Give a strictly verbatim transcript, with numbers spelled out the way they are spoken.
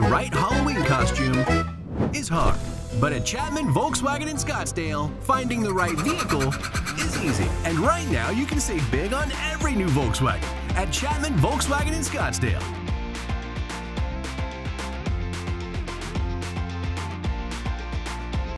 right Halloween costume is hard. But at Chapman Volkswagen in Scottsdale, finding the right vehicle is easy. And right now, you can save big on every new Volkswagen at Chapman Volkswagen in Scottsdale.